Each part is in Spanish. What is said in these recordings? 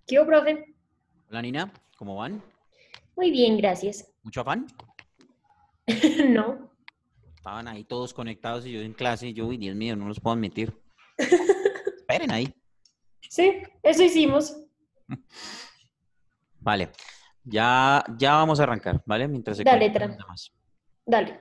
¿Qué hubo, profe? Hola Nina, ¿cómo van? Muy bien, gracias. ¿Mucho afán? No. Estaban ahí todos conectados y yo en clase y yo, uy, Dios mío, no los puedo admitir. Esperen ahí. Sí, eso hicimos. Vale, ya vamos a arrancar, ¿vale? Mientras se Dale, conectan Tra. los demás. Dale.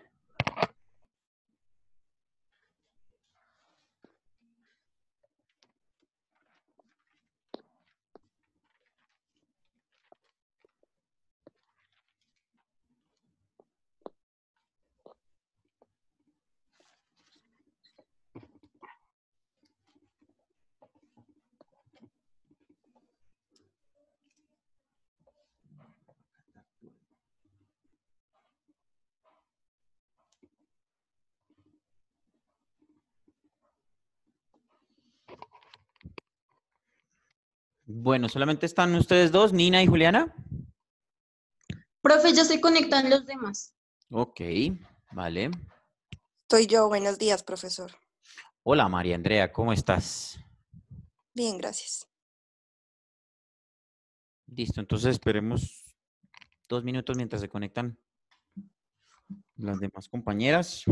Bueno, solamente están ustedes dos, Nina y Juliana. Profe, ya se conectan los demás. Ok, vale. Soy yo, buenos días, profesor. Hola María Andrea, ¿cómo estás? Bien, gracias. Listo, entonces esperemos 2 minutos mientras se conectan las demás compañeras.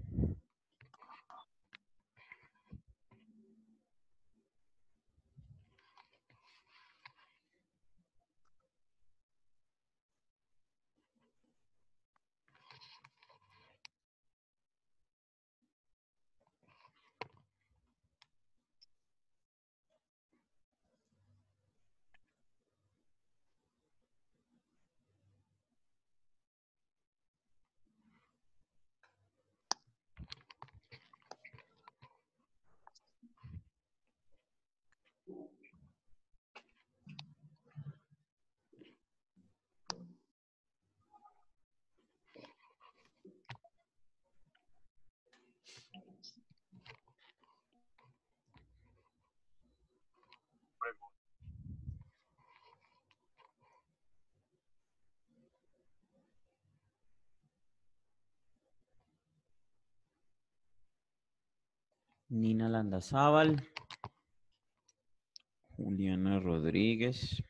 Nina Landazábal, Juliana Rodríguez.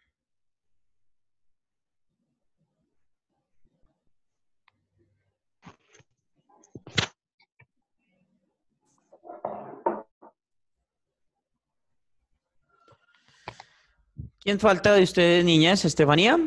¿Quién falta de ustedes, niñas? ¿Estefanía?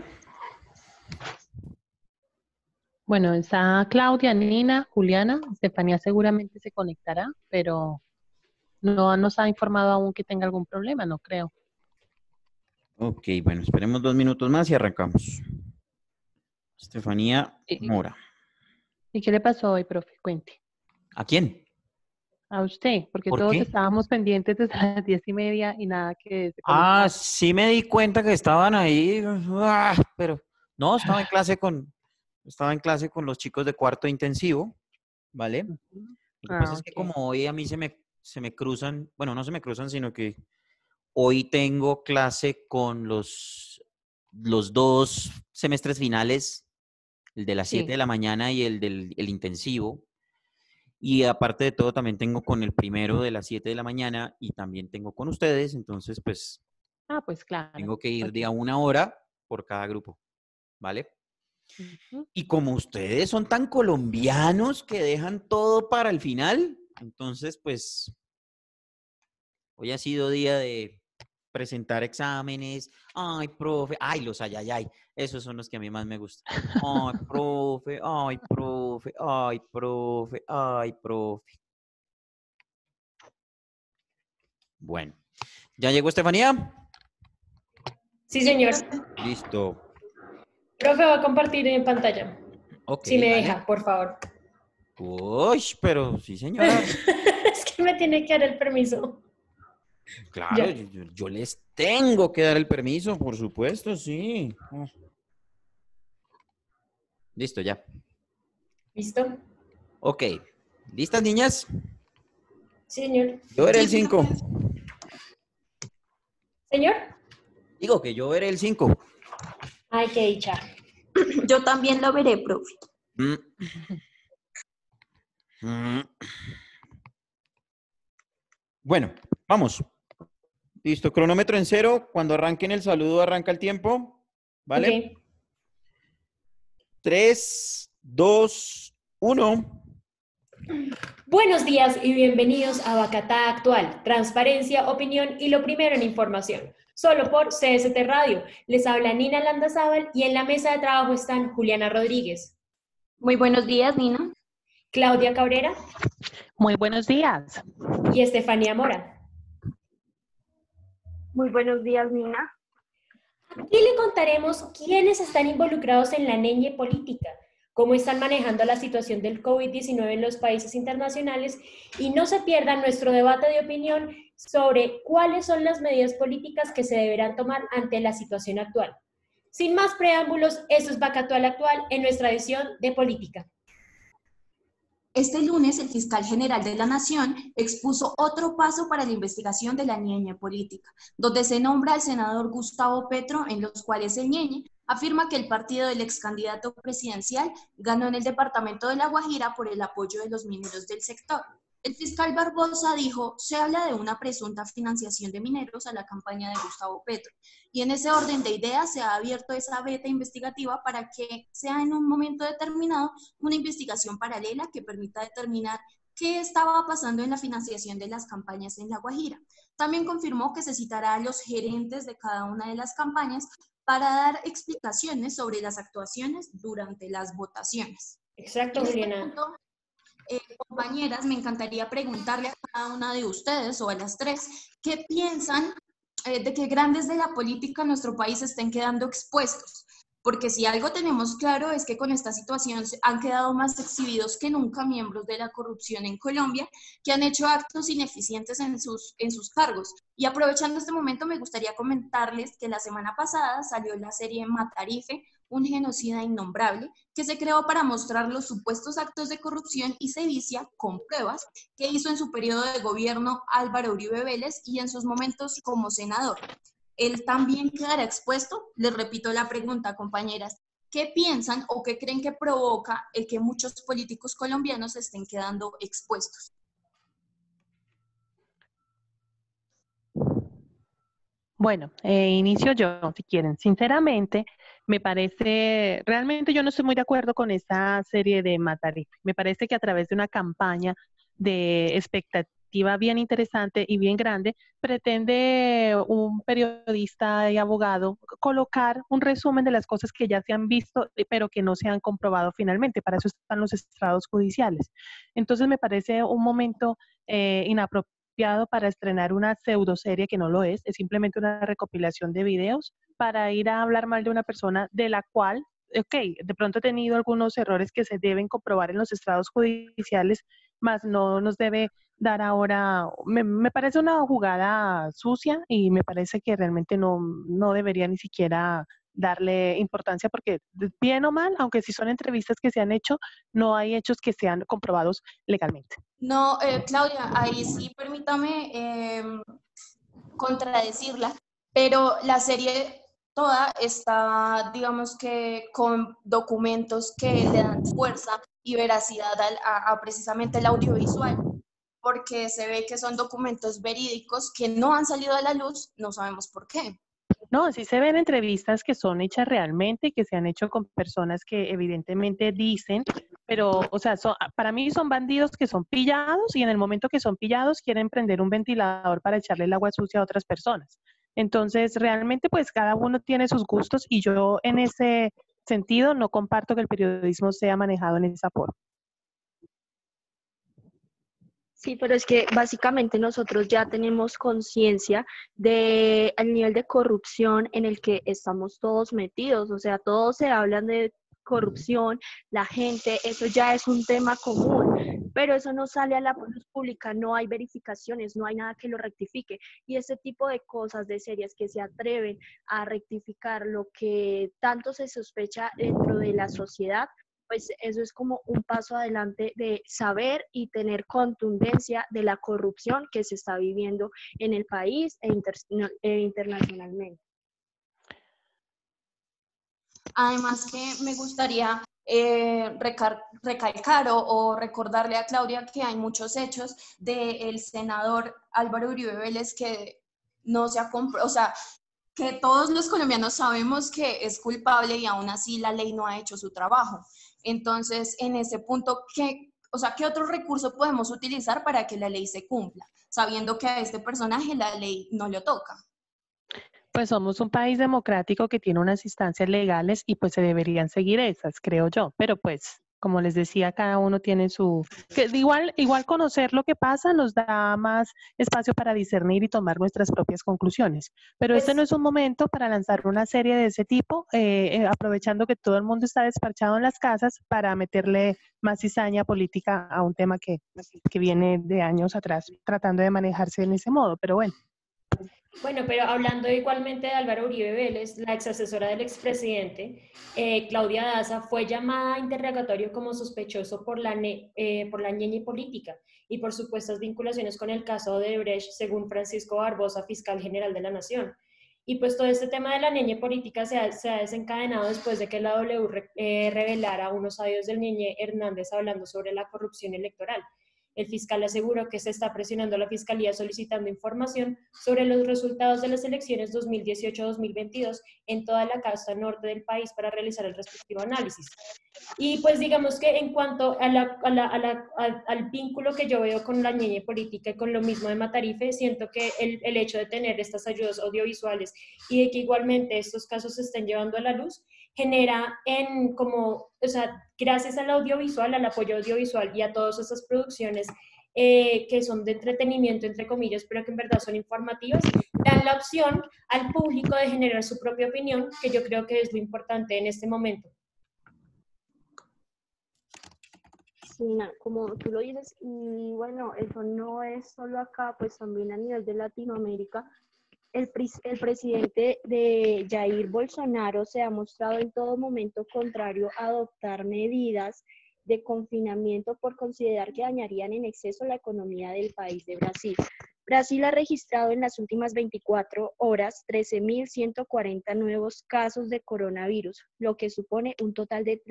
Bueno, está Claudia, Nina, Juliana. Estefanía seguramente se conectará, pero no nos ha informado aún que tenga algún problema, no creo. Ok, bueno, esperemos 2 minutos más y arrancamos. Estefanía ¿Y, Mora. y qué le pasó hoy, profe? Cuente. ¿A quién? A usted, porque ¿Por todos qué? estábamos pendientes desde las 10:30 y nada que se Ah, conectara. sí me di cuenta que estaban ahí, pero no, estaba en clase con los chicos de cuarto intensivo, ¿vale? Ujú. Lo que pasa Ah, es que ok. como hoy a mí se me cruzan, bueno, no se me cruzan, sino que hoy tengo clase con los dos semestres finales, el de las 7 de Sí. la mañana y el del el intensivo. Y aparte de todo, también tengo con el primero de las 7 de la mañana y también tengo con ustedes, entonces pues Ah, pues claro. tengo que ir de Ok. a 1 hora por cada grupo, ¿vale? Ujú. Y como ustedes son tan colombianos que dejan todo para el final, entonces pues hoy ha sido día de presentar exámenes. Ay, profe, ay, los ayayay, esos son los que a mí más me gustan. Ay, profe, ay, profe, ay, profe, ay, profe. Bueno, ¿ya llegó Estefanía? Sí, Sí, señor. profe. Listo. Profe, va a compartir en pantalla. Ok, Si me dale. deja, por favor. Uy, pero sí, señora. Es que me tiene que dar el permiso. Claro, Ya. yo les tengo que dar el permiso, por supuesto, sí. Listo, ya. ¿Listo? Ok. ¿Listas, niñas? Sí, señor. Yo veré Sí, el 5. profe. ¿Señor? Digo que yo veré el 5. Ay, qué dicha. Yo también lo veré, profe. Mm, mm. Bueno, vamos. Listo, cronómetro en 0. Cuando arranquen el saludo, arranca el tiempo. ¿Vale? Ok. 3, 2, 1. Buenos días y bienvenidos a Bacatá Actual, transparencia, opinión y lo primero en información. Solo por CST Radio. Les habla Nina Landazábal y en la mesa de trabajo están Juliana Rodríguez, Muy buenos días, Nina. Claudia Cabrera Muy buenos días. y Estefanía Mora. Muy buenos días, Nina. Aquí le contaremos quiénes están involucrados en la ñeñe política, cómo están manejando la situación del COVID-19 en los países internacionales y no se pierdan nuestro debate de opinión sobre cuáles son las medidas políticas que se deberán tomar ante la situación actual. Sin más preámbulos, esto es Bacatual Actual en nuestra edición de política. Este lunes, el fiscal general de la Nación expuso otro paso para la investigación de la ñeñe política, donde se nombra al senador Gustavo Petro, en los cuales el ñeñe afirma que el partido del ex candidato presidencial ganó en el departamento de La Guajira por el apoyo de los mineros del sector. El fiscal Barbosa dijo, se habla de una presunta financiación de mineros a la campaña de Gustavo Petro, y en ese orden de ideas se ha abierto esa veta investigativa para que sea en un momento determinado una investigación paralela que permita determinar qué estaba pasando en la financiación de las campañas en La Guajira. También confirmó que se citará a los gerentes de cada una de las campañas para dar explicaciones sobre las actuaciones durante las votaciones. Exacto, En este Juliana. punto, compañeras, me encantaría preguntarle a cada una de ustedes o a las tres, ¿qué piensan de que grandes de la política en nuestro país estén quedando expuestos? Porque si algo tenemos claro es que con esta situación han quedado más exhibidos que nunca miembros de la corrupción en Colombia, que han hecho actos ineficientes en sus cargos. Y aprovechando este momento, me gustaría comentarles que la semana pasada salió la serie Matarife, un genocida innombrable, que se creó para mostrar los supuestos actos de corrupción y sedicia con pruebas que hizo en su periodo de gobierno Álvaro Uribe Vélez y en sus momentos como senador. Él también quedará expuesto. Les repito la pregunta, compañeras. ¿Qué piensan o qué creen que provoca el que muchos políticos colombianos estén quedando expuestos? Bueno, inicio yo, si quieren. Sinceramente, me parece, realmente yo no estoy muy de acuerdo con esta serie de Matarife. Me parece que a través de una campaña de expectativa bien interesante y bien grande, pretende un periodista y abogado colocar un resumen de las cosas que ya se han visto, pero que no se han comprobado finalmente. Para eso están los estrados judiciales. Entonces, me parece un momento inapropiado para estrenar una pseudoserie que no lo es simplemente una recopilación de videos para ir a hablar mal de una persona de la cual, ok, de pronto ha tenido algunos errores que se deben comprobar en los estrados judiciales, más no nos debe dar ahora, me parece una jugada sucia y me parece que realmente no debería ni siquiera darle importancia porque bien o mal, aunque si son entrevistas que se han hecho, no hay hechos que sean comprobados legalmente. No, Claudia, ahí sí permítame contradecirla, pero la serie toda está, digamos que, con documentos que le dan fuerza y veracidad a precisamente el audiovisual, porque se ve que son documentos verídicos que no han salido a la luz, no sabemos por qué. No, sí se ven entrevistas que son hechas realmente y que se han hecho con personas que evidentemente dicen, pero, o sea, para mí son bandidos que son pillados y en el momento que son pillados quieren prender un ventilador para echarle el agua sucia a otras personas. Entonces, realmente, pues cada uno tiene sus gustos y yo en ese sentido no comparto que el periodismo sea manejado en esa forma. Sí, pero es que básicamente nosotros ya tenemos conciencia del nivel de corrupción en el que estamos todos metidos, o sea, todos se hablan de corrupción, la gente, eso ya es un tema común, pero eso no sale a la luz pública, no hay verificaciones, no hay nada que lo rectifique, y ese tipo de cosas, de series que se atreven a rectificar lo que tanto se sospecha dentro de la sociedad, pues eso es como un paso adelante de saber y tener contundencia de la corrupción que se está viviendo en el país e internacionalmente. Además que me gustaría recalcar o recordarle a Claudia que hay muchos hechos del senador Álvaro Uribe Vélez que no se ha comprobado, o sea, que todos los colombianos sabemos que es culpable y aún así la ley no ha hecho su trabajo. Entonces, en ese punto, ¿qué otro recurso podemos utilizar para que la ley se cumpla, sabiendo que a este personaje la ley no le toca? Pues somos un país democrático que tiene unas instancias legales y pues se deberían seguir esas, creo yo. Pero pues, como les decía, cada uno tiene su... Que igual conocer lo que pasa nos da más espacio para discernir y tomar nuestras propias conclusiones. Pero este no Pues es un momento para lanzar una serie de ese tipo, aprovechando que todo el mundo está desparchado en las casas para meterle más cizaña política a un tema que viene de años atrás tratando de manejarse en ese modo. Pero bueno. Bueno, pero hablando igualmente de Álvaro Uribe Vélez, la ex asesora del expresidente, Claudia Daza, fue llamada a interrogatorio como sospechoso por la ñeñe política y por supuestas vinculaciones con el caso de Odebrecht, según Francisco Barbosa, fiscal general de la Nación. Y pues todo este tema de la ñeñe política se ha desencadenado después de que la revelara unos audios del ñeñe Hernández hablando sobre la corrupción electoral. El fiscal aseguró que se está presionando a la Fiscalía solicitando información sobre los resultados de las elecciones 2018-2022 en toda la costa norte del país para realizar el respectivo análisis. Y pues digamos que en cuanto al vínculo que yo veo con la ñeñe política y con lo mismo de Matarife, siento que el hecho de tener estas ayudas audiovisuales y de que igualmente estos casos se estén llevando a la luz, genera gracias al audiovisual, al apoyo audiovisual y a todas esas producciones que son de entretenimiento, entre comillas, pero que en verdad son informativas, dan la opción al público de generar su propia opinión, que yo creo que es lo importante en este momento. Sí, como tú lo dices, y bueno, eso no es solo acá, pues también a nivel de Latinoamérica. El presidente de Jair Bolsonaro se ha mostrado en todo momento contrario a adoptar medidas de confinamiento por considerar que dañarían en exceso la economía del país de Brasil. Brasil ha registrado en las últimas 24 horas 13.140 nuevos casos de coronavirus, lo que supone un total de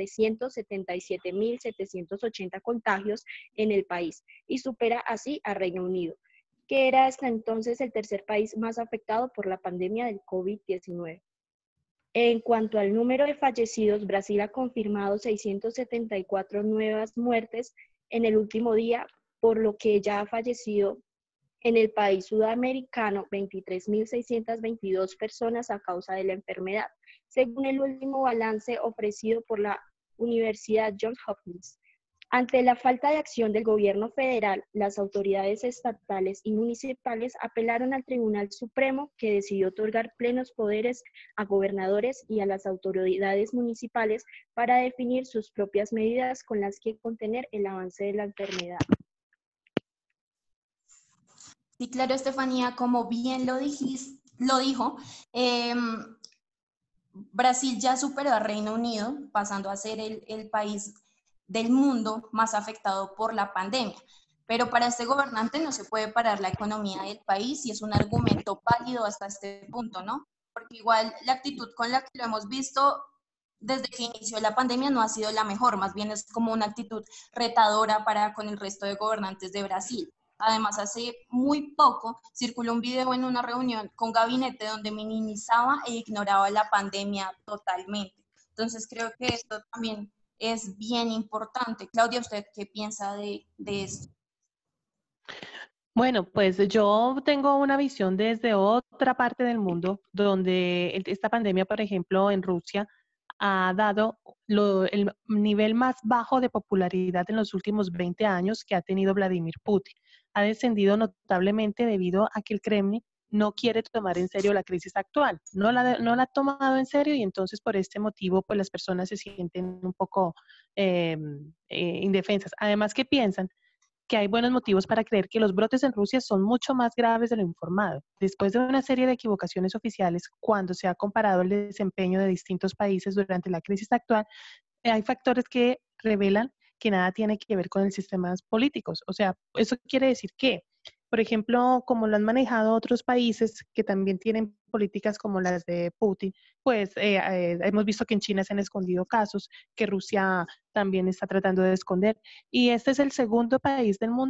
377.780 contagios en el país y supera así a Reino Unido, que era hasta entonces el tercer país más afectado por la pandemia del COVID-19. En cuanto al número de fallecidos, Brasil ha confirmado 674 nuevas muertes en el último día, por lo que ya ha fallecido en el país sudamericano 23.622 personas a causa de la enfermedad, según el último balance ofrecido por la Universidad Johns Hopkins. Ante la falta de acción del gobierno federal, las autoridades estatales y municipales apelaron al Tribunal Supremo, que decidió otorgar plenos poderes a gobernadores y a las autoridades municipales para definir sus propias medidas con las que contener el avance de la enfermedad. Sí, claro, Estefanía, como bien lo dijo, Brasil ya superó a Reino Unido, pasando a ser el país del mundo más afectado por la pandemia. Pero para este gobernante no se puede parar la economía del país y es un argumento válido hasta este punto, ¿no? Porque igual la actitud con la que lo hemos visto desde que inició la pandemia no ha sido la mejor, más bien es como una actitud retadora para con el resto de gobernantes de Brasil. Además, hace muy poco circuló un video en una reunión con gabinete donde minimizaba e ignoraba la pandemia totalmente. Entonces, creo que esto también es bien importante. Claudia, ¿usted qué piensa de esto? Bueno, pues yo tengo una visión desde otra parte del mundo, donde esta pandemia, por ejemplo, en Rusia, ha dado el nivel más bajo de popularidad en los últimos 20 años que ha tenido Vladimir Putin. Ha descendido notablemente debido a que el Kremlin no quiere tomar en serio la crisis actual. No la ha tomado en serio y entonces por este motivo pues las personas se sienten un poco indefensas. Además que piensan que hay buenos motivos para creer que los brotes en Rusia son mucho más graves de lo informado. Después de una serie de equivocaciones oficiales, cuando se ha comparado el desempeño de distintos países durante la crisis actual, hay factores que revelan que nada tiene que ver con el sistema políticos. O sea, eso quiere decir que, por ejemplo, como lo han manejado otros países que también tienen políticas como las de Putin, pues hemos visto que en China se han escondido casos, que Rusia también está tratando de esconder. Y este es el segundo país del mundo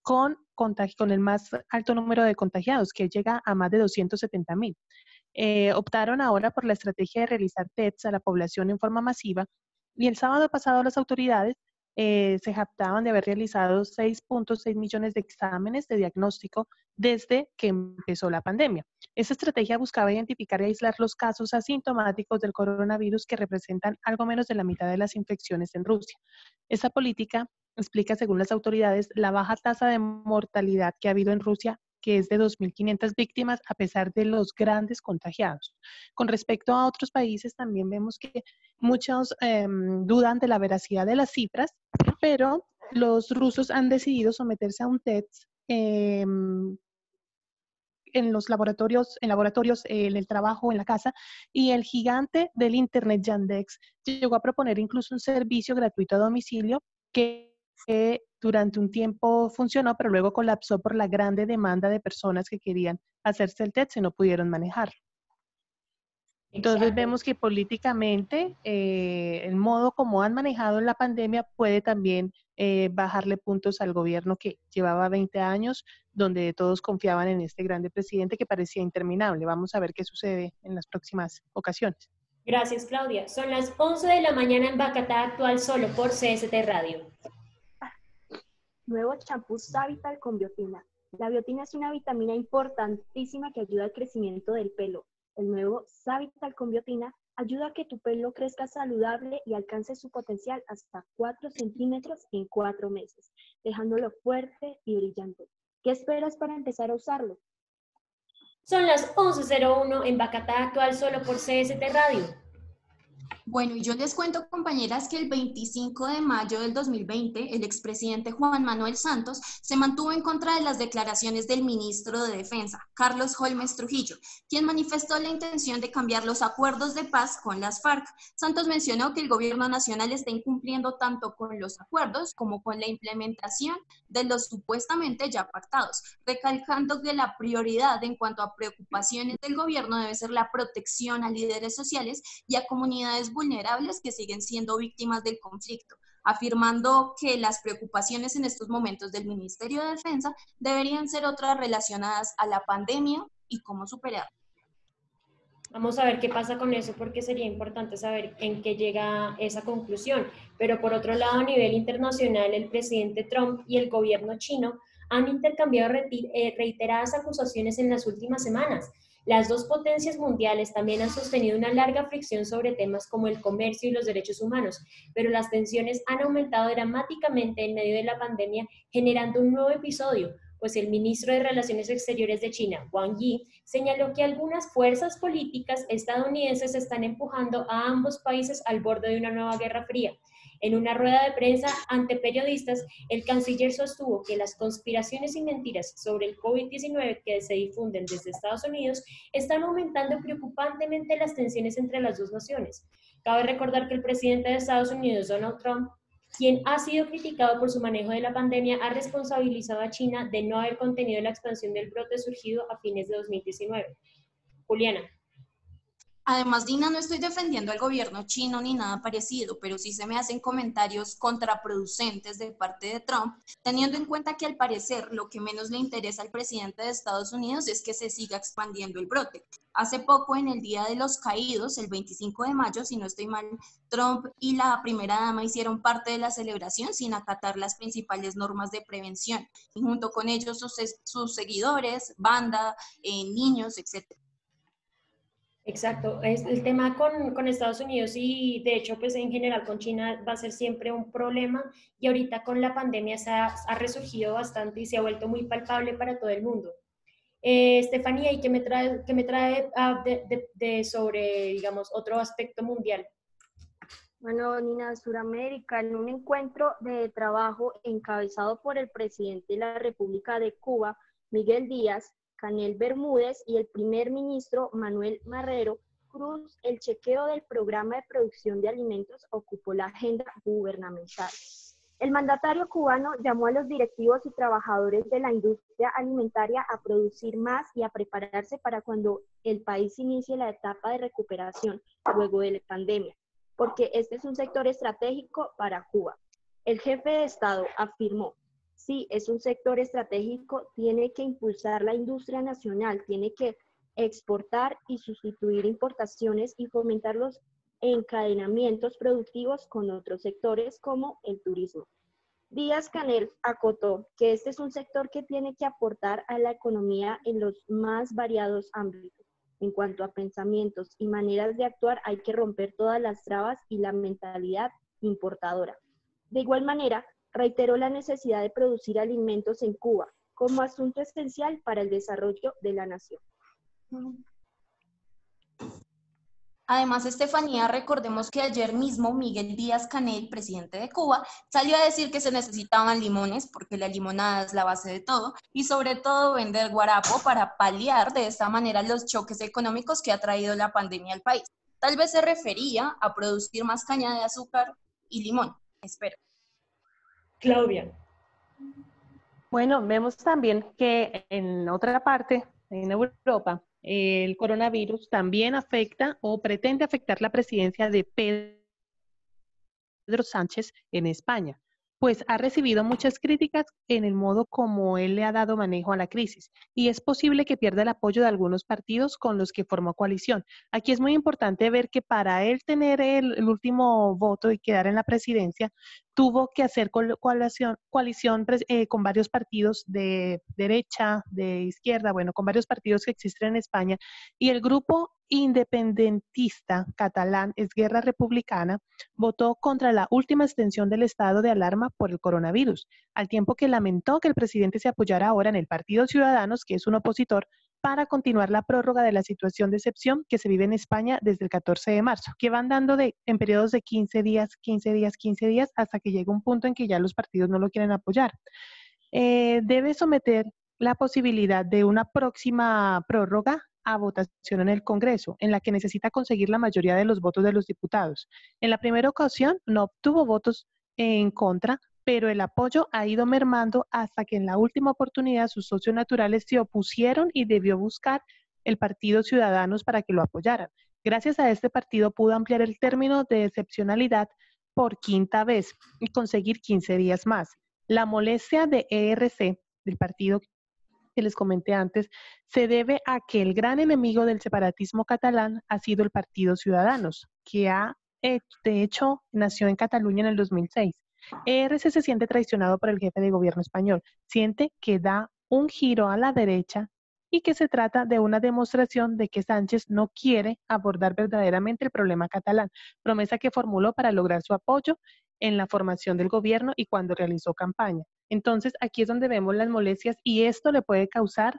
con el más alto número de contagiados, que llega a más de 270.000. Optaron ahora por la estrategia de realizar tests a la población en forma masiva y el sábado pasado las autoridades se jactaban de haber realizado 6.6 millones de exámenes de diagnóstico desde que empezó la pandemia. Esta estrategia buscaba identificar y aislar los casos asintomáticos del coronavirus que representan algo menos de la mitad de las infecciones en Rusia. Esta política explica, según las autoridades, la baja tasa de mortalidad que ha habido en Rusia, que es de 2.500 víctimas a pesar de los grandes contagiados. Con respecto a otros países, también vemos que muchos dudan de la veracidad de las cifras, pero los rusos han decidido someterse a un test en los laboratorios, en el trabajo, en la casa, y el gigante del Internet, Yandex, llegó a proponer incluso un servicio gratuito a domicilio que durante un tiempo funcionó, pero luego colapsó por la grande demanda de personas que querían hacerse el test y no pudieron manejar. Entonces Exacto. vemos que políticamente el modo como han manejado la pandemia puede también bajarle puntos al gobierno que llevaba 20 años, donde todos confiaban en este grande presidente que parecía interminable. Vamos a ver qué sucede en las próximas ocasiones. Gracias, Claudia. Son las 11 de la mañana en Bacatá Actual, solo por CST Radio. Nuevo champú Savital con biotina. La biotina es una vitamina importantísima que ayuda al crecimiento del pelo. El nuevo Savital con biotina ayuda a que tu pelo crezca saludable y alcance su potencial hasta 4 centímetros en 4 meses, dejándolo fuerte y brillante. ¿Qué esperas para empezar a usarlo? Son las 11:01 en Bacatá Actual, solo por CST Radio. Bueno, y yo les cuento, compañeras, que el 25 de mayo del 2020, el expresidente Juan Manuel Santos se mantuvo en contra de las declaraciones del ministro de Defensa, Carlos Holmes Trujillo, quien manifestó la intención de cambiar los acuerdos de paz con las FARC. Santos mencionó que el gobierno nacional está incumpliendo tanto con los acuerdos como con la implementación de los supuestamente ya pactados, recalcando que la prioridad en cuanto a preocupaciones del gobierno debe ser la protección a líderes sociales y a comunidades vulnerables que siguen siendo víctimas del conflicto, afirmando que las preocupaciones en estos momentos del Ministerio de Defensa deberían ser otras relacionadas a la pandemia y cómo superarla. Vamos a ver qué pasa con eso, porque sería importante saber en qué llega esa conclusión. Pero por otro lado, a nivel internacional, el presidente Trump y el gobierno chino han intercambiado reiteradas acusaciones en las últimas semanas. Las dos potencias mundiales también han sostenido una larga fricción sobre temas como el comercio y los derechos humanos, pero las tensiones han aumentado dramáticamente en medio de la pandemia, generando un nuevo episodio, pues el ministro de Relaciones Exteriores de China, Wang Yi, señaló que algunas fuerzas políticas estadounidenses están empujando a ambos países al borde de una nueva guerra fría. En una rueda de prensa ante periodistas, el canciller sostuvo que las conspiraciones y mentiras sobre el COVID-19 que se difunden desde Estados Unidos están aumentando preocupantemente las tensiones entre las dos naciones. Cabe recordar que el presidente de Estados Unidos, Donald Trump, quien ha sido criticado por su manejo de la pandemia, ha responsabilizado a China de no haber contenido la expansión del brote surgido a fines de 2019. Juliana. Además, Dina, no estoy defendiendo al gobierno chino ni nada parecido, pero sí se me hacen comentarios contraproducentes de parte de Trump, teniendo en cuenta que al parecer lo que menos le interesa al presidente de Estados Unidos es que se siga expandiendo el brote. Hace poco, en el Día de los Caídos, el 25 de mayo, si no estoy mal, Trump y la primera dama hicieron parte de la celebración sin acatar las principales normas de prevención, y junto con ellos sus seguidores, banda, niños, etc. Exacto, es el tema con Estados Unidos y de hecho pues en general con China va a ser siempre un problema y ahorita con la pandemia ha resurgido bastante y se ha vuelto muy palpable para todo el mundo. Estefanía, ¿y qué me trae sobre, digamos, otro aspecto mundial? Bueno, Nina, Suramérica, en un encuentro de trabajo encabezado por el presidente de la República de Cuba, Miguel Díaz Canel Bermúdez, y el primer ministro Manuel Marrero Cruz, el chequeo del programa de producción de alimentos ocupó la agenda gubernamental. El mandatario cubano llamó a los directivos y trabajadores de la industria alimentaria a producir más y a prepararse para cuando el país inicie la etapa de recuperación luego de la pandemia, porque este es un sector estratégico para Cuba. El jefe de Estado afirmó: Sí, es un sector estratégico, tiene que impulsar la industria nacional, tiene que exportar y sustituir importaciones y fomentar los encadenamientos productivos con otros sectores como el turismo. Díaz-Canel acotó que este es un sector que tiene que aportar a la economía en los más variados ámbitos. En cuanto a pensamientos y maneras de actuar, hay que romper todas las trabas y la mentalidad importadora. De igual manera, reiteró la necesidad de producir alimentos en Cuba como asunto esencial para el desarrollo de la nación. Además, Estefanía, recordemos que ayer mismo Miguel Díaz-Canel, presidente de Cuba, salió a decir que se necesitaban limones porque la limonada es la base de todo y sobre todo vender guarapo para paliar de esta manera los choques económicos que ha traído la pandemia al país. Tal vez se refería a producir más caña de azúcar y limón, espero. Claudia. Bueno, vemos también que en otra parte, en Europa, el coronavirus también afecta o pretende afectar la presidencia de Pedro Sánchez en España, pues ha recibido muchas críticas en el modo como él le ha dado manejo a la crisis y es posible que pierda el apoyo de algunos partidos con los que formó coalición. Aquí es muy importante ver que para él tener el último voto y quedar en la presidencia, tuvo que hacer coalición con varios partidos de derecha, de izquierda, bueno, con varios partidos que existen en España, y el grupo independentista catalán Esquerra Republicana votó contra la última extensión del estado de alarma por el coronavirus, al tiempo que lamentó que el presidente se apoyara ahora en el Partido Ciudadanos, que es un opositor, para continuar la prórroga de la situación de excepción que se vive en España desde el 14 de marzo, que van dando en periodos de 15 días, 15 días, 15 días, hasta que llega un punto en que ya los partidos no lo quieren apoyar. Debe someter la posibilidad de una próxima prórroga a votación en el Congreso, en la que necesita conseguir la mayoría de los votos de los diputados. En la primera ocasión no obtuvo votos en contra, pero el apoyo ha ido mermando hasta que en la última oportunidad sus socios naturales se opusieron y debió buscar el Partido Ciudadanos para que lo apoyaran. Gracias a este partido pudo ampliar el término de excepcionalidad por quinta vez y conseguir 15 días más. La molestia de ERC, del partido que les comenté antes, se debe a que el gran enemigo del separatismo catalán ha sido el Partido Ciudadanos, que de hecho nació en Cataluña en el 2006. ERC se siente traicionado por el jefe de gobierno español, siente que da un giro a la derecha y que se trata de una demostración de que Sánchez no quiere abordar verdaderamente el problema catalán, promesa que formuló para lograr su apoyo en la formación del gobierno y cuando realizó campaña. Entonces, aquí es donde vemos las molestias y esto le puede causar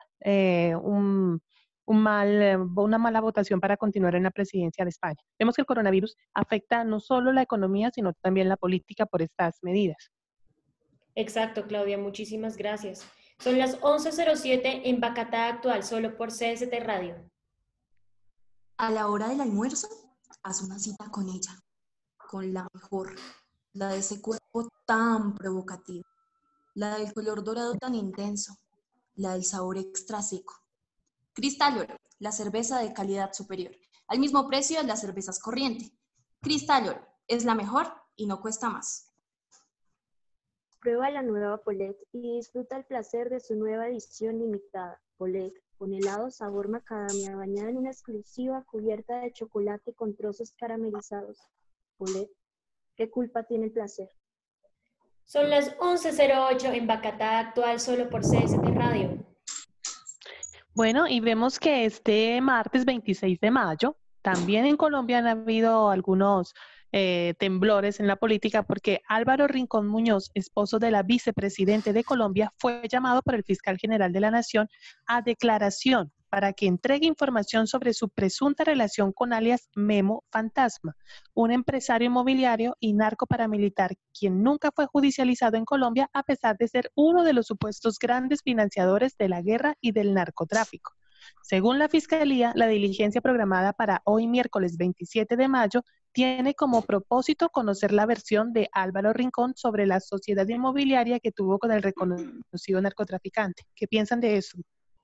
una mala votación para continuar en la presidencia de España. Vemos que el coronavirus afecta no solo la economía, sino también la política por estas medidas. Exacto, Claudia, muchísimas gracias. Son las 11:07 en Bacatá Actual, solo por CST Radio. A la hora del almuerzo, haz una cita con ella, con la mejor, la de ese cuerpo tan provocativo, la del color dorado tan intenso, la del sabor extra seco. Cristal Oro, la cerveza de calidad superior, al mismo precio de las cervezas corriente. Cristal Oro, es la mejor y no cuesta más. Prueba la nueva Polet y disfruta el placer de su nueva edición limitada. Polet, con helado sabor macadamia bañada en una exclusiva cubierta de chocolate con trozos caramelizados. Polet, ¿qué culpa tiene el placer? Son las 11:08 en Bacatá Actual, solo por CST Radio. Bueno, y vemos que este martes 26 de mayo, también en Colombia han habido algunos temblores en la política porque Álvaro Rincón Muñoz, esposo de la vicepresidente de Colombia, fue llamado por el fiscal general de la Nación a declaración para que entregue información sobre su presunta relación con alias Memo Fantasma, un empresario inmobiliario y narco paramilitar, quien nunca fue judicializado en Colombia a pesar de ser uno de los supuestos grandes financiadores de la guerra y del narcotráfico. Según la Fiscalía, la diligencia programada para hoy miércoles 27 de mayo tiene como propósito conocer la versión de Álvaro Rincón sobre la sociedad inmobiliaria que tuvo con el reconocido narcotraficante. ¿Qué piensan de eso?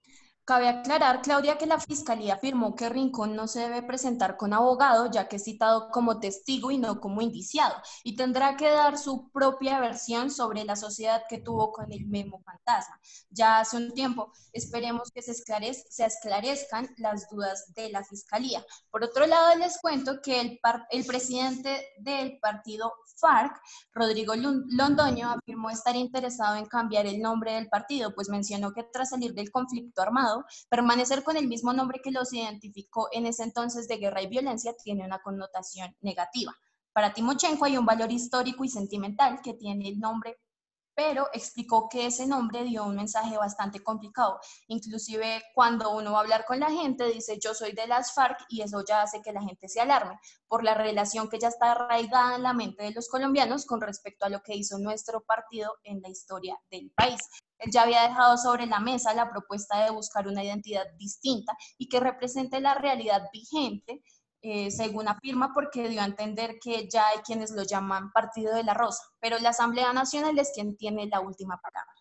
Cabe aclarar, Claudia, que la Fiscalía afirmó que Rincón no se debe presentar con abogado, ya que es citado como testigo y no como indiciado, y tendrá que dar su propia versión sobre la sociedad que tuvo con el Memo Fantasma. Ya hace un tiempo, esperemos que se esclarezcan las dudas de la Fiscalía. Por otro lado, les cuento que el presidente del partido FARC, Rodrigo Londoño, afirmó estar interesado en cambiar el nombre del partido, pues mencionó que tras salir del conflicto armado, permanecer con el mismo nombre que los identificó en ese entonces de guerra y violencia tiene una connotación negativa. Para Timochenko hay un valor histórico y sentimental que tiene el nombre, pero explicó que ese nombre dio un mensaje bastante complicado. Inclusive cuando uno va a hablar con la gente, dice yo soy de las FARC y eso ya hace que la gente se alarme por la relación que ya está arraigada en la mente de los colombianos con respecto a lo que hizo nuestro partido en la historia del país. Él ya había dejado sobre la mesa la propuesta de buscar una identidad distinta y que represente la realidad vigente, según afirma, porque dio a entender que ya hay quienes lo llaman Partido de la Rosa, pero la Asamblea Nacional es quien tiene la última palabra.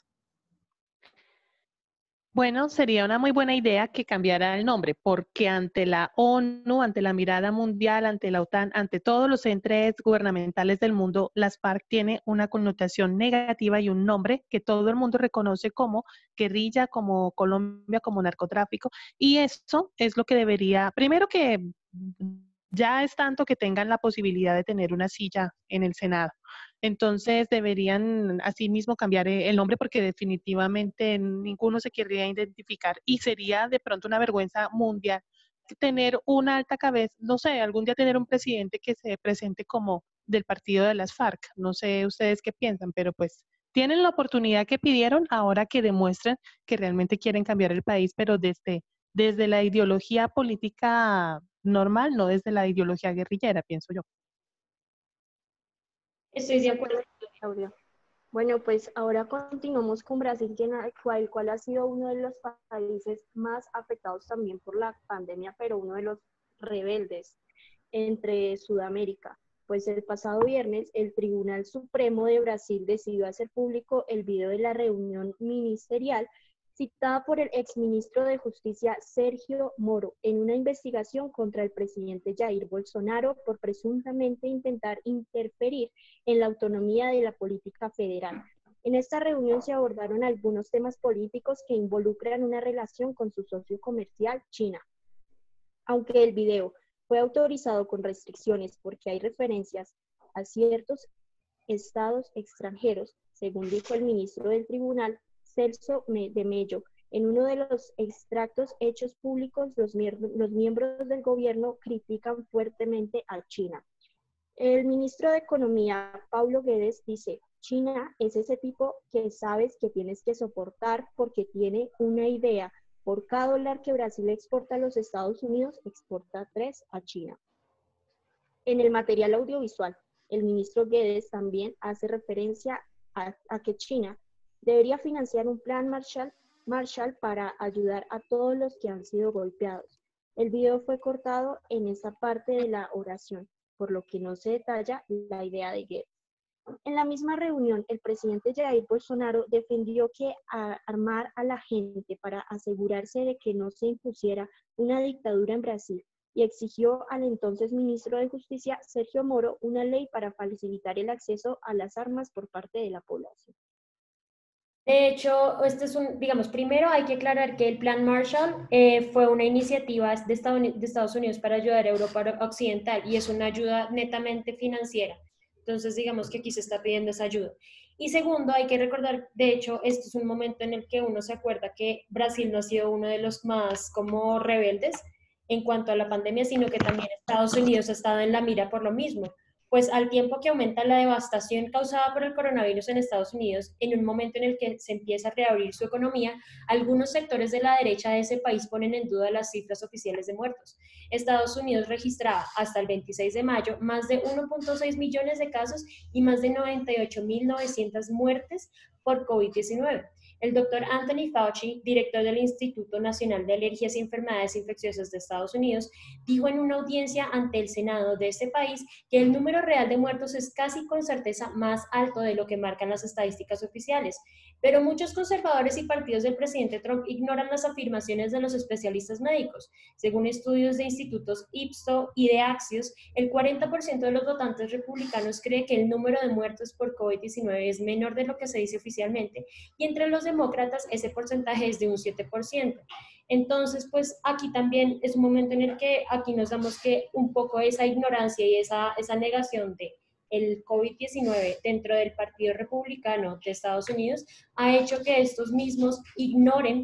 Bueno, sería una muy buena idea que cambiara el nombre, porque ante la ONU, ante la mirada mundial, ante la OTAN, ante todos los entes gubernamentales del mundo, las FARC tiene una connotación negativa y un nombre que todo el mundo reconoce como guerrilla, como Colombia, como narcotráfico, y eso es lo que debería, primero que ya es tanto que tengan la posibilidad de tener una silla en el Senado. Entonces deberían asimismo cambiar el nombre porque definitivamente ninguno se querría identificar y sería de pronto una vergüenza mundial tener una alta cabeza, no sé, algún día tener un presidente que se presente como del partido de las FARC. No sé ustedes qué piensan, pero pues tienen la oportunidad que pidieron ahora que demuestren que realmente quieren cambiar el país, pero desde la ideología política normal, no desde la ideología guerrillera, pienso yo. Estoy de acuerdo. Claudia. Bueno, pues ahora continuamos con Brasil, cual ha sido uno de los países más afectados también por la pandemia, pero uno de los rebeldes entre Sudamérica. Pues el pasado viernes, el Tribunal Supremo de Brasil decidió hacer público el video de la reunión ministerial citada por el exministro de Justicia Sergio Moro en una investigación contra el presidente Jair Bolsonaro por presuntamente intentar interferir en la autonomía de la política federal. En esta reunión se abordaron algunos temas políticos que involucran una relación con su socio comercial, China. Aunque el video fue autorizado con restricciones porque hay referencias a ciertos estados extranjeros, según dijo el ministro del tribunal, Celso de Mello. En uno de los extractos hechos públicos, los miembros del gobierno critican fuertemente a China. El ministro de Economía, Paulo Guedes, dice, China es ese tipo que sabes que tienes que soportar porque tiene una idea. Por cada dólar que Brasil exporta a los Estados Unidos, exporta 3 a China. En el material audiovisual, el ministro Guedes también hace referencia a que China debería financiar un plan Marshall para ayudar a todos los que han sido golpeados. El video fue cortado en esa parte de la oración, por lo que no se detalla la idea de Guedes. En la misma reunión, el presidente Jair Bolsonaro defendió que armar a la gente para asegurarse de que no se impusiera una dictadura en Brasil y exigió al entonces ministro de Justicia, Sergio Moro, una ley para facilitar el acceso a las armas por parte de la población. De hecho, este es digamos, primero hay que aclarar que el Plan Marshall fue una iniciativa de Estados Unidos para ayudar a Europa Occidental y es una ayuda netamente financiera. Entonces, digamos que aquí se está pidiendo esa ayuda. Y segundo, hay que recordar, de hecho, este es un momento en el que uno se acuerda que Brasil no ha sido uno de los más como rebeldes en cuanto a la pandemia, sino que también Estados Unidos ha estado en la mira por lo mismo. Pues al tiempo que aumenta la devastación causada por el coronavirus en Estados Unidos, en un momento en el que se empieza a reabrir su economía, algunos sectores de la derecha de ese país ponen en duda las cifras oficiales de muertos. Estados Unidos registraba hasta el 26 de mayo más de 1.6 millones de casos y más de 98.900 muertes por COVID-19. El doctor Anthony Fauci, director del Instituto Nacional de Alergias y Enfermedades Infecciosas de Estados Unidos, dijo en una audiencia ante el Senado de este país que el número real de muertos es casi con certeza más alto de lo que marcan las estadísticas oficiales. Pero muchos conservadores y partidos del presidente Trump ignoran las afirmaciones de los especialistas médicos. Según estudios de institutos Ipsos y de Axios, el 40% de los votantes republicanos cree que el número de muertos por COVID-19 es menor de lo que se dice oficialmente, y entre los demócratas ese porcentaje es de un 7%. Entonces, pues aquí también es un momento en el que aquí nos damos que un poco esa ignorancia y esa negación de el COVID-19 dentro del Partido Republicano de Estados Unidos ha hecho que estos mismos ignoren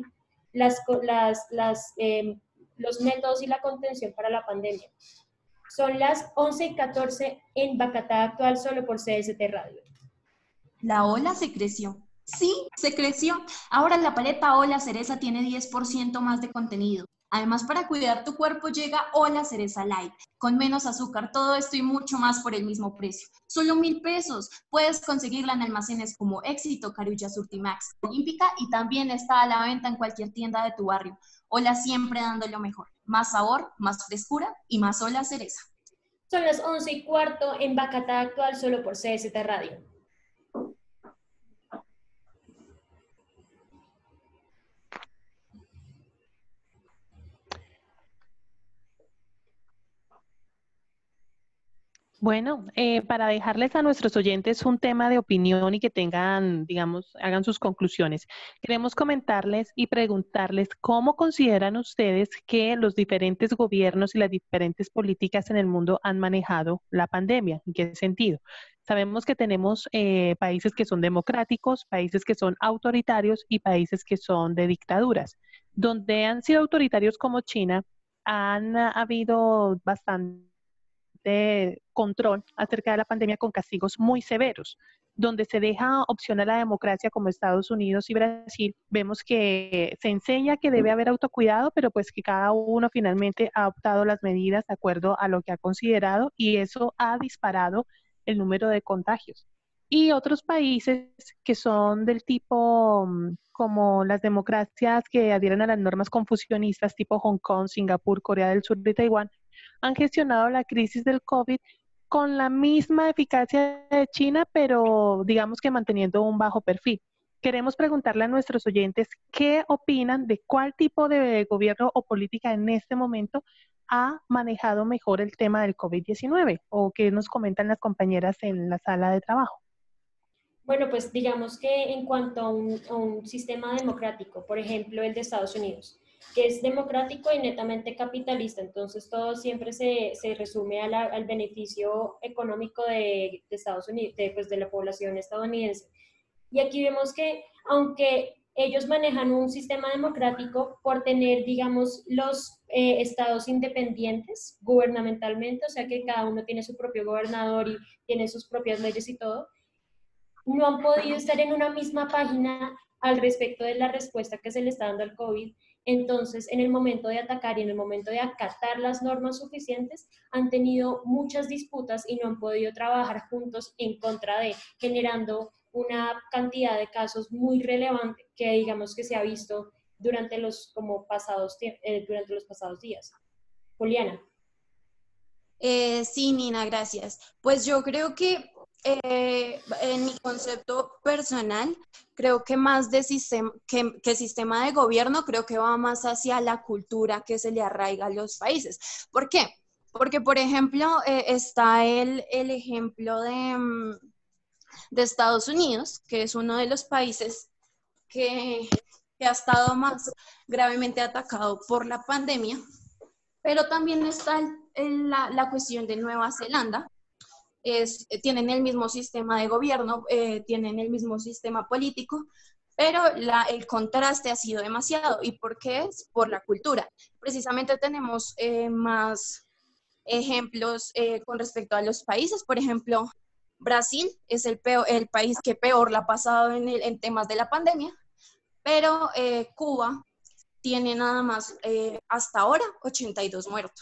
los métodos y la contención para la pandemia. Son las 11:14 en Bacatá actual solo por CST Radio. La ola se creció. Sí, se creció. Ahora la paleta Hola Cereza tiene 10% más de contenido. Además, para cuidar tu cuerpo llega Hola Cereza Light, con menos azúcar, todo esto y mucho más por el mismo precio. Solo 1,000 pesos. Puedes conseguirla en almacenes como Éxito, Carulla, Surtimax, Olímpica, y también está a la venta en cualquier tienda de tu barrio. Hola, siempre dando lo mejor. Más sabor, más frescura y más Hola Cereza. Son las 11:15 en Bacatá actual solo por CST Radio. Bueno, para dejarles a nuestros oyentes un tema de opinión y que tengan, digamos, hagan sus conclusiones, queremos comentarles y preguntarles cómo consideran ustedes que los diferentes gobiernos y las diferentes políticas en el mundo han manejado la pandemia. ¿En qué sentido? Sabemos que tenemos países que son democráticos, países que son autoritarios y países que son de dictaduras. Donde han sido autoritarios como China, han habido bastante de control acerca de la pandemia con castigos muy severos. Donde se deja opción a la democracia como Estados Unidos y Brasil, vemos que se enseña que debe haber autocuidado, pero pues que cada uno finalmente ha optado las medidas de acuerdo a lo que ha considerado y eso ha disparado el número de contagios. Y otros países que son del tipo como las democracias que adhieren a las normas confucionistas tipo Hong Kong, Singapur, Corea del Sur y Taiwán, han gestionado la crisis del COVID con la misma eficacia de China, pero digamos que manteniendo un bajo perfil. Queremos preguntarle a nuestros oyentes qué opinan de cuál tipo de gobierno o política en este momento ha manejado mejor el tema del COVID-19 o qué nos comentan las compañeras en la sala de trabajo. Bueno, pues digamos que en cuanto a un sistema democrático, por ejemplo, el de Estados Unidos, que es democrático y netamente capitalista, entonces todo siempre se resume al beneficio económico de Estados Unidos, de la población estadounidense. Y aquí vemos que aunque ellos manejan un sistema democrático por tener, digamos, los estados independientes gubernamentalmente, o sea que cada uno tiene su propio gobernador y tiene sus propias leyes y todo, no han podido estar en una misma página al respecto de la respuesta que se le está dando al COVID. Entonces, en el momento de atacar y en el momento de acatar las normas suficientes, han tenido muchas disputas y no han podido trabajar juntos en contra de, generando una cantidad de casos muy relevante que digamos que se ha visto durante los pasados días. Juliana. Sí, Nina, gracias. Pues yo creo que en mi concepto personal, creo que más de sistema, que sistema de gobierno, creo que va más hacia la cultura que se le arraiga a los países. ¿Por qué? Porque, por ejemplo, está el ejemplo de Estados Unidos, que es uno de los países que ha estado más gravemente atacado por la pandemia, pero también está la cuestión de Nueva Zelanda. Tienen el mismo sistema de gobierno, tienen el mismo sistema político, pero el contraste ha sido demasiado. ¿Y por qué es? Por la cultura. Precisamente tenemos más ejemplos con respecto a los países. Por ejemplo, Brasil es el país que peor la ha pasado en temas de la pandemia, pero Cuba tiene nada más hasta ahora 82 muertos.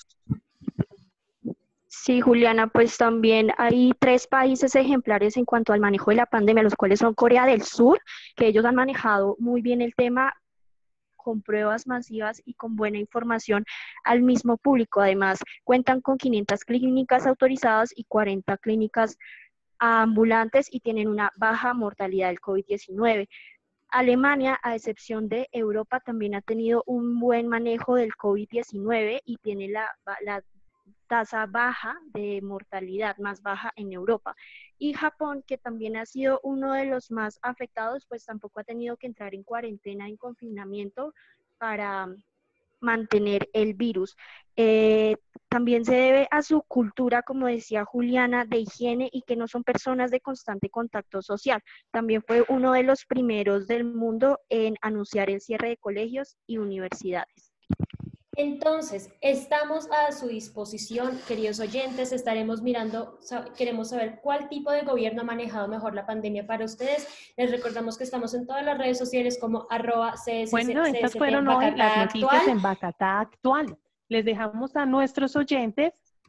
Sí, Juliana, pues también hay 3 países ejemplares en cuanto al manejo de la pandemia, los cuales son Corea del Sur, que ellos han manejado muy bien el tema con pruebas masivas y con buena información al mismo público. Además, cuentan con 500 clínicas autorizadas y 40 clínicas ambulantes y tienen una baja mortalidad del COVID-19. Alemania, a excepción de Europa, también ha tenido un buen manejo del COVID-19 y tiene la tasa baja de mortalidad, más baja en Europa. Y Japón, que también ha sido uno de los más afectados, pues tampoco ha tenido que entrar en cuarentena, en confinamiento para mantener el virus. También se debe a su cultura, como decía Juliana, de higiene y que no son personas de constante contacto social. También fue uno de los primeros del mundo en anunciar el cierre de colegios y universidades. Entonces, estamos a su disposición, queridos oyentes, estaremos mirando, queremos saber cuál tipo de gobierno ha manejado mejor la pandemia para ustedes. Les recordamos que estamos en todas las redes sociales como Bueno, estas fueron hoy las noticias en Bacatá Actual. Les dejamos a nuestros oyentes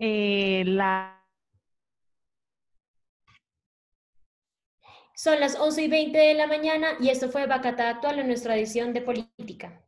Son las 11:20 de la mañana y esto fue Bacatá Actual en nuestra edición de política.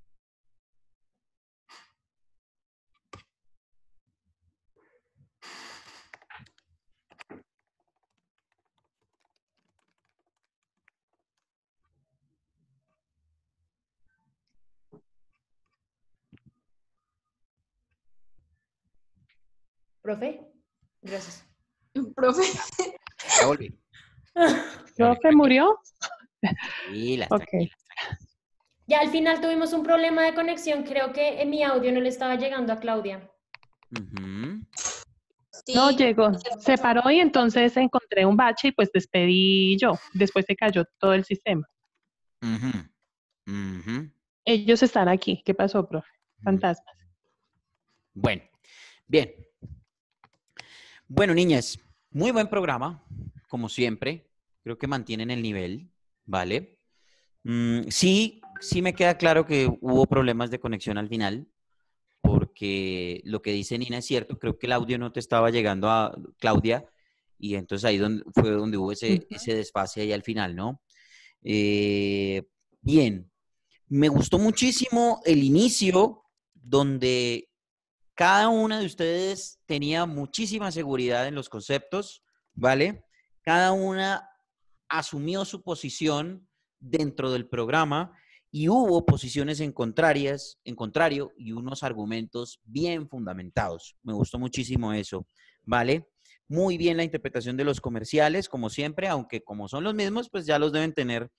Profe, gracias. Profe. Ya volví. ¿Profe murió? Tranquilas, Ok. tranquilas. Ya al final tuvimos un problema de conexión, creo que en mi audio no le estaba llegando a Claudia. Ujú. Sí, No llegó, se paró y entonces encontré un bache y pues despedí yo. Después se cayó todo el sistema. Ujú. Ujú. Ellos están aquí. ¿Qué pasó, profe? Fantasmas. Bueno, bien. Bueno, niñas, muy buen programa, como siempre. Creo que mantienen el nivel, ¿vale? Sí, sí me queda claro que hubo problemas de conexión al final, porque lo que dice Nina es cierto. Creo que el audio no te estaba llegando a Claudia, y entonces ahí fue donde hubo ese desfase ahí al final, ¿no? Eh, bien, me gustó muchísimo el inicio, donde cada una de ustedes tenía muchísima seguridad en los conceptos, ¿vale? Cada una asumió su posición dentro del programa y hubo posiciones en contrario y unos argumentos bien fundamentados. Me gustó muchísimo eso, ¿vale? Muy bien la interpretación de los comerciales, como siempre, aunque como son los mismos, pues ya los deben tener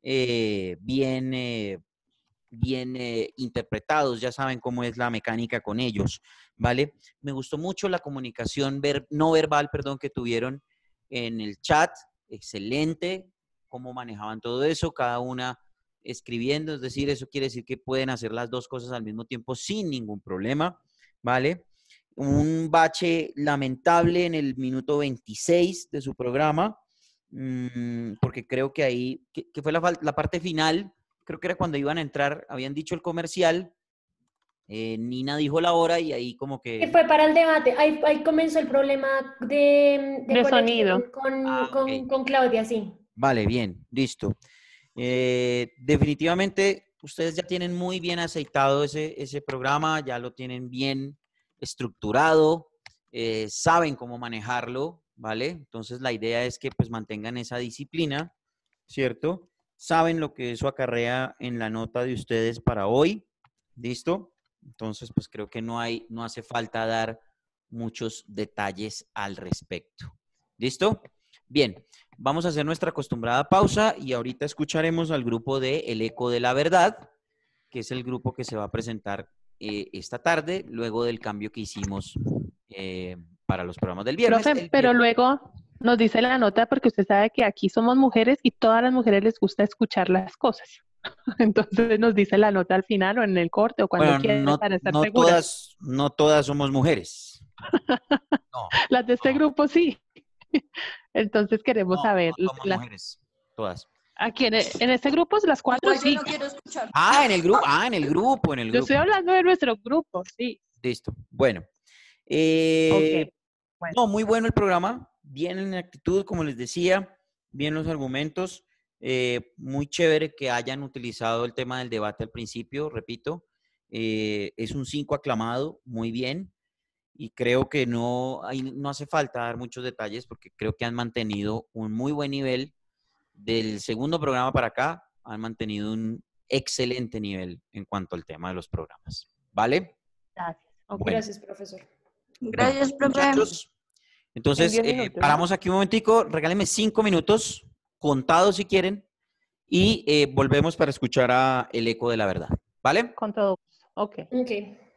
bien interpretados, ya saben cómo es la mecánica con ellos, ¿vale? Me gustó mucho la comunicación no verbal, perdón, que tuvieron en el chat, excelente, cómo manejaban todo eso, cada una escribiendo, es decir, eso quiere decir que pueden hacer las dos cosas al mismo tiempo sin ningún problema, ¿vale? Un bache lamentable en el minuto 26 de su programa, porque creo que ahí, que fue la parte final, creo que era cuando iban a entrar, habían dicho el comercial, Nina dijo la hora y ahí como Que que... fue para el debate, ahí comenzó el problema de De conexión sonido. ok. con Claudia, sí. Vale, bien, listo. Definitivamente ustedes ya tienen muy bien aceitado ese programa, ya lo tienen bien estructurado, saben cómo manejarlo, ¿vale? Entonces la idea es que pues mantengan esa disciplina, ¿cierto? Saben lo que eso acarrea en la nota de ustedes para hoy, ¿listo? Entonces pues creo que no hace falta dar muchos detalles al respecto. ¿Listo? Bien, vamos a hacer nuestra acostumbrada pausa y ahorita escucharemos al grupo de El Eco de la Verdad, que es el grupo que se va a presentar esta tarde, luego del cambio que hicimos para los programas del viernes. Profe, pero luego nos dice la nota porque usted sabe que aquí somos mujeres y todas las mujeres les gusta escuchar las cosas. Entonces nos dice la nota al final o en el corte o cuando quiera para estar seguras. No todas somos mujeres. No, Las de este grupo sí. Entonces queremos saber. no somos mujeres, todas. Aquí en este grupo las cuatro igual yo sí. no quiero escuchar. En el grupo. Yo estoy hablando de nuestro grupo, sí. Listo. Bueno. Ok. Bueno. No, muy bueno el programa, bien en actitud, como les decía, bien los argumentos, muy chévere que hayan utilizado el tema del debate al principio, repito, es un 5 aclamado, muy bien, y creo que no hace falta dar muchos detalles porque creo que han mantenido un muy buen nivel del segundo programa para acá, han mantenido un excelente nivel en cuanto al tema de los programas. ¿Vale? Gracias. Ok. Bueno. Gracias, profesor. Gracias, profe. Muchachos, entonces, En 10 minutos, paramos aquí un momentico, regálenme 5 minutos, contados si quieren, y volvemos para escuchar a El Eco de la Verdad. ¿Vale? Con todo gusto. Ok. Ok.